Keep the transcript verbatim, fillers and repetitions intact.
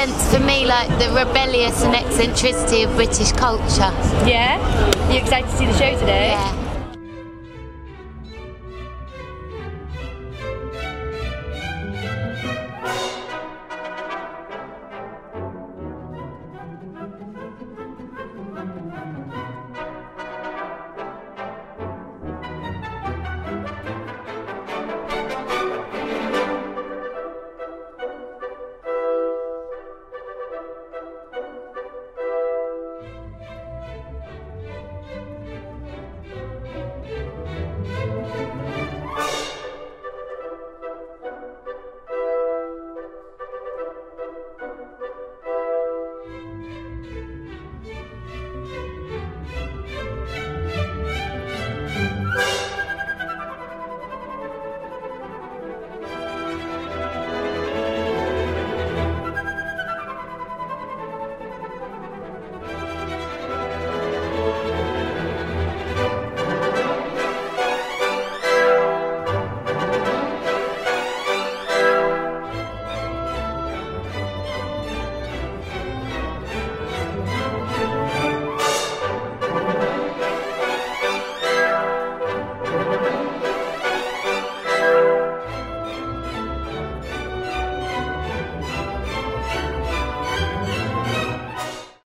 represents for me like the rebellious and eccentricity of British culture. Yeah? Are you excited to see the show today? Yeah.